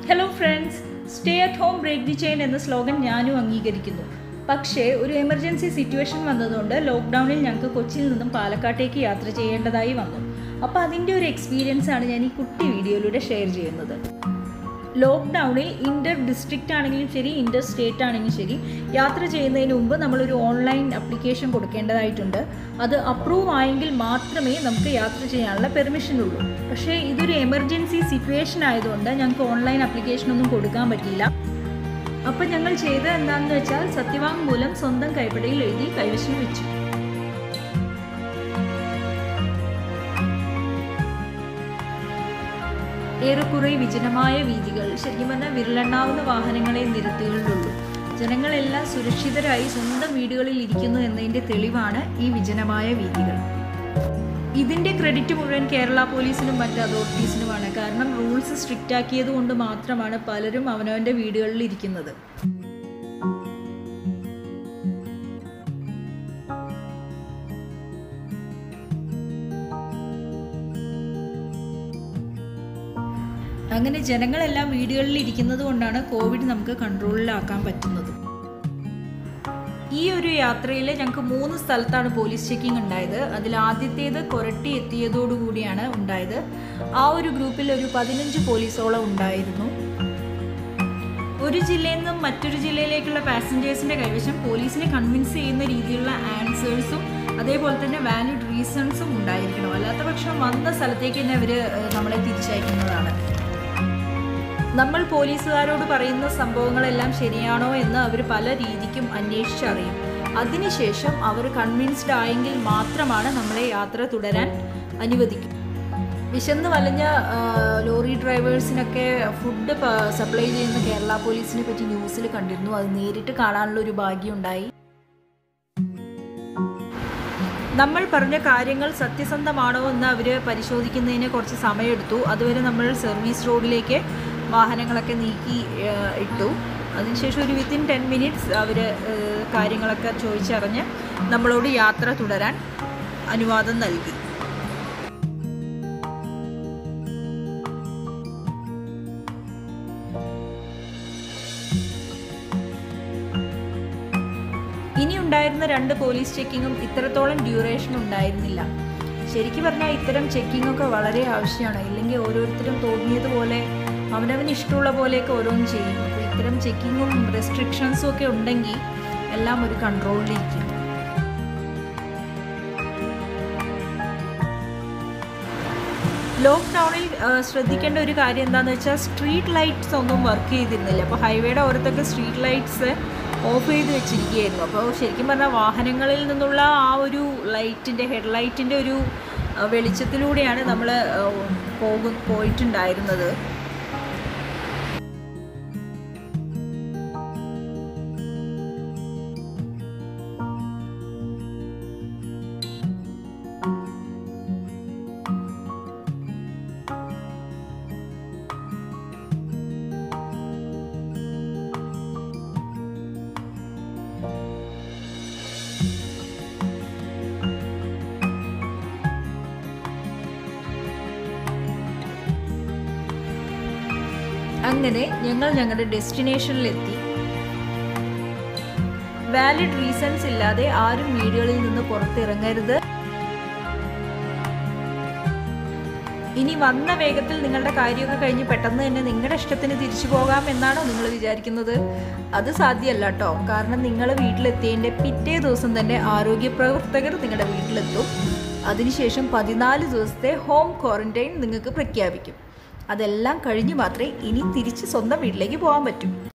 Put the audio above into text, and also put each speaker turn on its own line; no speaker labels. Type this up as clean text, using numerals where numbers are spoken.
Hello friends, stay at home break the chain എന്ന slogan ഞാനും അംഗീകരിക്കുന്നു. പക്ഷേ ഒരു എമർജൻസി സിറ്റുവേഷൻ വന്നതുകൊണ്ട് ലോക്ക്ഡൗണിൽ ഞങ്ങൾക്ക് കൊച്ചിയിൽ നിന്നും പാലക്കാട്ടേക്ക് യാത്ര ചെയ്യേണ്ടതായി വന്നു. അപ്പോൾ അതിൻ്റെ ഒരു എക്സ്പീരിയൻസാണ് ഞാൻ ഈ കുട്ടി വീഡിയോയിലൂടെ ഷെയർ ചെയ്യുന്നത്. ലോക്ക്ഡൗണിൽ ഇൻ്റർ ഡിസ്ട്രിക്റ്റ് ആണെങ്കിലും ശരി, ഇൻ്റർ സ്റ്റേറ്റ് ആണെങ്കിലും ശരി, യാത്ര ചെയ്യുന്നതിന് മുമ്പ് നമ്മളൊരു ഓൺലൈൻ ആപ്ലിക്കേഷൻ കൊടുക്കേണ്ടതായിട്ടുണ്ട്. അത് അപ്രൂവ് ആയെങ്കിൽ മാത്രമേ നമുക്ക് യാത്ര ചെയ്യാനുള്ള പെർമിഷൻ ഉള്ളൂ. പക്ഷേ ഇതൊരു എമർജൻസി സിറ്റുവേഷൻ ആയതുകൊണ്ട് ഞങ്ങൾക്ക് ഓൺലൈൻ ആപ്ലിക്കേഷനൊന്നും കൊടുക്കാൻ പറ്റിയില്ല. അപ്പോൾ ഞങ്ങൾ ചെയ്തത് എന്താണെന്ന് വെച്ചാൽ സത്യവാങ്മൂലം സ്വന്തം കൈപ്പടയിൽ എഴുതി കൈവശം വെച്ചു. ഏറെക്കുറെ വിജനമായ വീഥികൾ, ശരിക്കും പറഞ്ഞാൽ വിരലെണ്ണാവുന്ന വാഹനങ്ങളെ നിരത്തുകളിലുള്ളൂ. ജനങ്ങളെല്ലാം സുരക്ഷിതരായി സ്വന്തം വീടുകളിൽ ഇരിക്കുന്നു എന്നതിൻ്റെ തെളിവാണ് ഈ വിജനമായ വീഥികൾ. ഇതിൻ്റെ ക്രെഡിറ്റ് മുഴുവൻ കേരള പോലീസിനും മറ്റ് അതോറിറ്റീസിനുമാണ്. കാരണം റൂൾസ് സ്ട്രിക്റ്റ് ആക്കിയത് കൊണ്ട് മാത്രമാണ് പലരും അവനവൻ്റെ വീടുകളിൽ ഇരിക്കുന്നത്. അങ്ങനെ ജനങ്ങളെല്ലാം വീടുകളിൽ ഇരിക്കുന്നത് കൊണ്ടാണ് കോവിഡ് നമുക്ക് കൺട്രോളിലാക്കാൻ പറ്റുന്നത്. ഈ ഒരു യാത്രയിൽ ഞങ്ങൾക്ക് 3 സ്ഥലത്താണ് പോലീസ് ചെക്കിംഗ് ഉണ്ടായത്. അതിൽ ആദ്യത്തേത് കൊരട്ടി എത്തിയതോടുകൂടിയാണ് ഉണ്ടായത്. ആ ഒരു ഗ്രൂപ്പിൽ ഒരു 15 പോലീസോളം ഉണ്ടായിരുന്നു. ഒരു ജില്ലയിൽ നിന്നും മറ്റൊരു ജില്ലയിലേക്കുള്ള പാസഞ്ചേഴ്സിൻ്റെ കൈവശം പോലീസിനെ കൺവിൻസ് ചെയ്യുന്ന രീതിയിലുള്ള ആൻസേഴ്സും അതേപോലെ തന്നെ വാലിഡ് റീസൺസും ഉണ്ടായിരിക്കണം. അല്ലാത്ത പക്ഷം വന്ന സ്ഥലത്തേക്ക് തന്നെ അവർ നമ്മളെ തിരിച്ചയക്കുന്നതാണ്. നമ്മൾ പോലീസുകാരോട് പറയുന്ന സംഭവങ്ങളെല്ലാം ശരിയാണോ എന്ന് അവർ പല രീതിക്കും അന്വേഷിച്ചറിയും. അതിനുശേഷം അവർ കൺവിൻസ്ഡ് ആയെങ്കിൽ മാത്രമാണ് നമ്മളെ യാത്ര തുടരാൻ അനുവദിക്കും. വിശന്ന് വലഞ്ഞ ലോറി ഡ്രൈവേഴ്സിനൊക്കെ ഫുഡ് സപ്ലൈ ചെയ്യുന്ന കേരള പോലീസിനെ പറ്റി ന്യൂസിൽ കണ്ടിരുന്നു. അത് നേരിട്ട് കാണാനുള്ള ഒരു ഭാഗ്യം ഉണ്ടായി. നമ്മൾ പറഞ്ഞ കാര്യങ്ങൾ സത്യസന്ധമാണോ എന്ന് അവർ പരിശോധിക്കുന്നതിന് കുറച്ച് സമയമെടുത്തു. അതുവരെ നമ്മൾ സർവീസ് റോഡിലേക്ക് വാഹനങ്ങളൊക്കെ നീക്കി ഇട്ടു. അതിനുശേഷം ഒരു വിത്തിൻ 10 മിനിറ്റ്സ് അവർ കാര്യങ്ങളൊക്കെ ചോദിച്ചറിഞ്ഞ് നമ്മളോട് യാത്ര തുടരാൻ അനുവാദം നൽകി. ഇനി ഉണ്ടായിരുന്ന 2 പോലീസ് ചെക്കിങ്ങും ഇത്രത്തോളം ഡ്യൂറേഷൻ ഉണ്ടായിരുന്നില്ല. ശരിക്കും പറഞ്ഞാൽ ഇത്തരം ചെക്കിങ്ങൊക്കെ വളരെ ആവശ്യമാണ്. ഇല്ലെങ്കിൽ ഓരോരുത്തരും തോന്നിയതുപോലെ അവനവന് ഇഷ്ടമുള്ള പോലെയൊക്കെ ഓരോന്നും ചെയ്യും. അപ്പോൾ ഇത്തരം ചെക്കിങ്ങും റെസ്ട്രിക്ഷൻസും ഒക്കെ ഉണ്ടെങ്കിൽ എല്ലാം ഒരു കൺട്രോളിലിരിക്കും. ലോക്ക്ഡൗണിൽ ശ്രദ്ധിക്കേണ്ട ഒരു കാര്യം എന്താണെന്ന് വെച്ചാൽ സ്ട്രീറ്റ് ലൈറ്റ്സ് ഒന്നും വർക്ക് ചെയ്തിരുന്നില്ല. അപ്പോൾ ഹൈവേയുടെ ഓരത്തൊക്കെ സ്ട്രീറ്റ് ലൈറ്റ്സ് ഓഫ് ചെയ്ത് വെച്ചിരിക്കുകയായിരുന്നു. അപ്പോൾ ശരിക്കും പറഞ്ഞാൽ വാഹനങ്ങളിൽ നിന്നുള്ള ആ ഒരു ലൈറ്റിൻ്റെ ഹെഡ്ലൈറ്റിൻ്റെ ഒരു വെളിച്ചത്തിലൂടെയാണ് നമ്മൾ പോയിട്ടുണ്ടായിരുന്നത്. അങ്ങനെ ഞങ്ങൾ ഞങ്ങളുടെ ഡെസ്റ്റിനേഷനിലെത്തി. വാലിഡ് റീസൺസ് ഇല്ലാതെ ആരും വീടുകളിൽ നിന്ന് പുറത്തിറങ്ങരുത്. ഇനി വന്ന വേഗത്തിൽ നിങ്ങളുടെ കാര്യമൊക്കെ കഴിഞ്ഞ് പെട്ടെന്ന് തന്നെ നിങ്ങളുടെ ഇഷ്ടത്തിന് തിരിച്ചു പോകാം എന്നാണോ നിങ്ങൾ വിചാരിക്കുന്നത്? അത് സാധ്യമല്ല കേട്ടോ. കാരണം നിങ്ങൾ വീട്ടിലെത്തിയതിൻ്റെ പിറ്റേ ദിവസം തന്നെ ആരോഗ്യ പ്രവർത്തകർ നിങ്ങളുടെ വീട്ടിലെത്തും. അതിനുശേഷം 14 ദിവസത്തെ ഹോം ക്വാറന്റൈൻ നിങ്ങൾക്ക് പ്രഖ്യാപിക്കും. അതെല്ലാം കഴിഞ്ഞ് മാത്രമേ ഇനി തിരിച്ച് സ്വന്തം വീട്ടിലേക്ക് പോകാൻ പറ്റൂ.